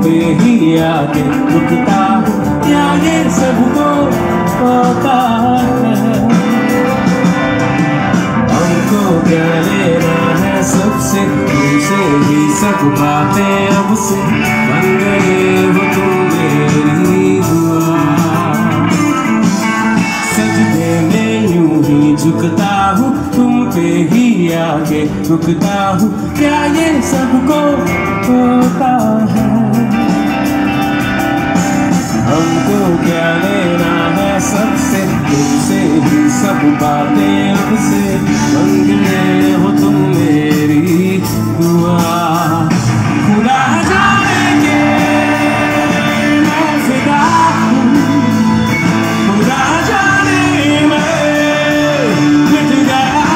पे ही आके रुकता हूँ, क्या ये सबको होता है? हमको क्या लेना है सबसे, तुमसे ही सब बातें अब से बन गए वो तुम मेरी दुआ। सजदे में यूं ही झुकता हूँ, तुम पे ही आके रुकता हूँ, क्या ये सबको होता है? हमको क्या लेना है सबसे, तुमसे ही सब बातें अब से बन गए हो तुम मेरी दुआ। खुदा जाने के मैं फिदा हूँ, खुदा जाने मैं मिट गया।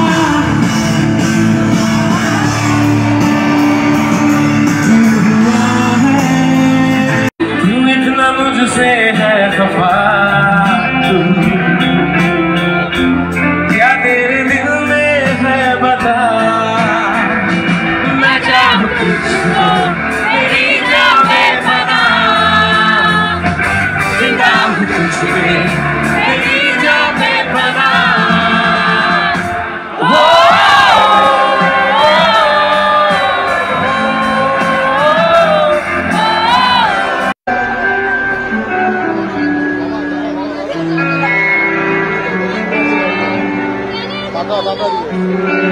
क्यों इतना मुझसे है खफा, क्या तेरे दिल में है बता? मैं चाहूँ तुझको तेरी जान में बना, जिंदा हूँ तुझ पे तेरी जान में बना। दादा